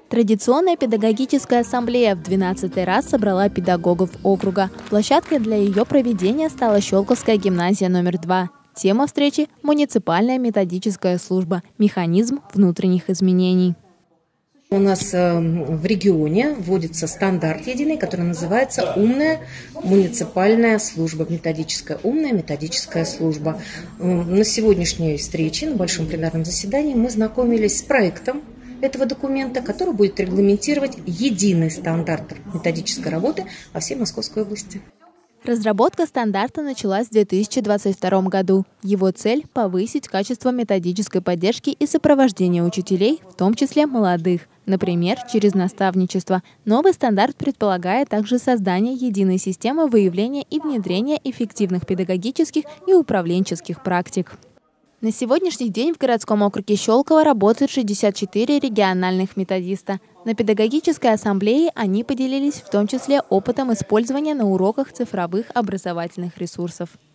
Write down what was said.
Традиционная педагогическая ассамблея в 12-й раз собрала педагогов округа. Площадкой для ее проведения стала Щелковская гимназия номер 2. Тема встречи – муниципальная методическая служба. Механизм внутренних изменений. У нас в регионе вводится стандарт единый, который называется «Умная муниципальная служба», умная методическая служба. На сегодняшней встрече, на большом пленарном заседании, мы знакомились с проектом этого документа, который будет регламентировать единый стандарт методической работы во всей Московской области. Разработка стандарта началась в 2022 году. Его цель – повысить качество методической поддержки и сопровождения учителей, в том числе молодых, например, через наставничество. Новый стандарт предполагает также создание единой системы выявления и внедрения эффективных педагогических и управленческих практик. На сегодняшний день в городском округе Щелково работают 64 региональных методиста. На педагогической ассамблее они поделились в том числе опытом использования на уроках цифровых образовательных ресурсов.